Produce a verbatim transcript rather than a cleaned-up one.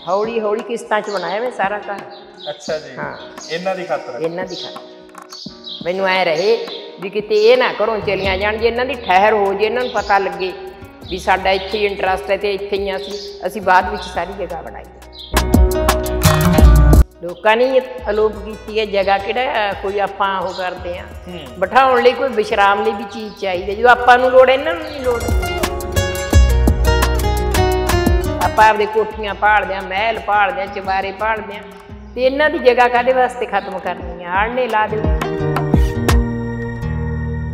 हौली हौली किस्तां च बनाया मैं सारा घर। अच्छा जी। हाँ इन्हां दी खातर इन्हां दी खातर मैनूं ऐ रहे भी किते ये ना घरों चलियां जाण, जे इन्हां दी ठहर हो, जे इन्हां नूं पता लगे भी साडा इत्थे ही इंटरस्ट है ते इत्थे ही असीं असीं बाद विच सारी जगह बनाई। लोकां ने अलोप कीती है जगह, किहड़ा कोई आपां ओह करदे आ। बिठाउण लई कोई विश्राम लई भी चीज़ चाहीदी, जो आपां नूं लोड़ इन्हां नूं नहीं लोड़। आपां आपदे कोठियां भालदे आ, महल भालदे आ, चबारे भालदे आ, ते इन्हां दी जगह काहदे वास्ते खत्म करनी है? आड़ने ला दिओ।